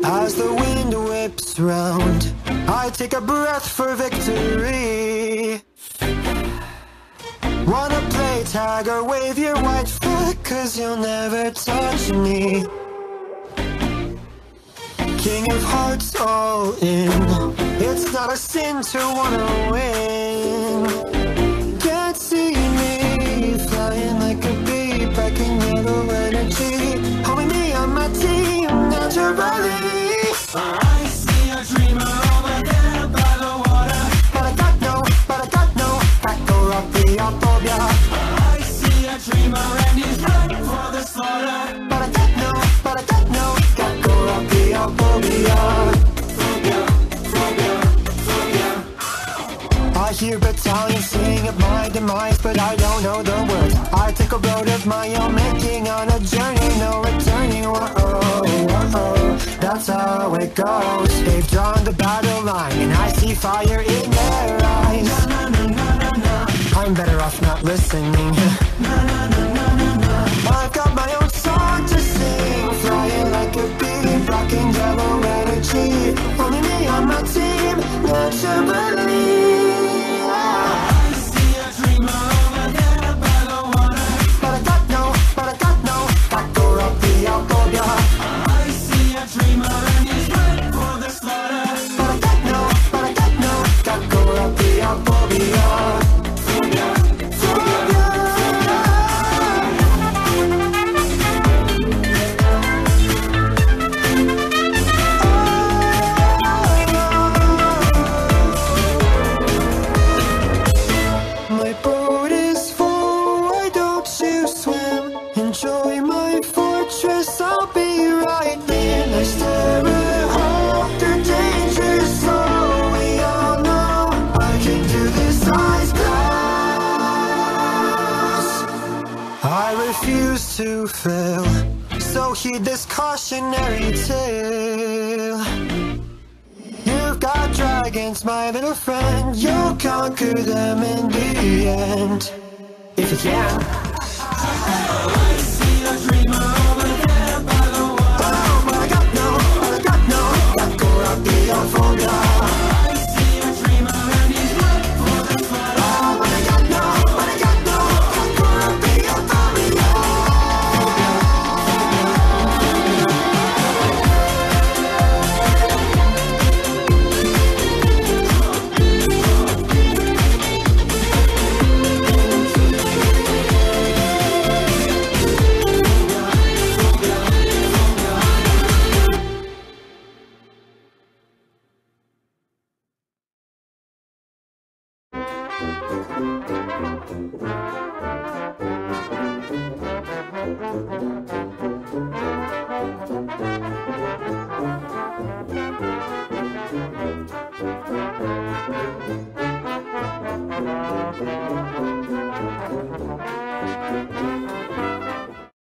As the wind whips round, I take a breath for victory. Wanna play tag or wave your white flag, 'cause you'll never touch me. King of hearts all in, it's not a sin to wanna win. Can't see me flying like a bee, packing yellow energy. Homie, me on my team, naturally. I see a dreamer over there by the water, but I got no phobia. I see a dreamer and he's ready for the slaughter, But I got no phobia. I hear battalions sing of my demise, but I don't know the words. I take a road of my own making, on a journey, no returning. Whoa, that's how it goes. They've drawn the battle line, and I see fire in their eyes. I'm better off not listening. I've got my own song to sing, flying like a bee, rocking yellow energy. Only me on my team, naturally. I see a dreamer over there by the water, But I got no phobia. I see a dreamer and he's ready for the slaughter, But I got no phobia. My boat is full, why don't you swim? Enjoy my fortress, I'll be right there. Next terror, hope the danger's so we all know I can do this eyes closed. I refuse to fail, so heed this cautionary tale. You've got dragons, my little friend, you'll conquer them in the end, if you can.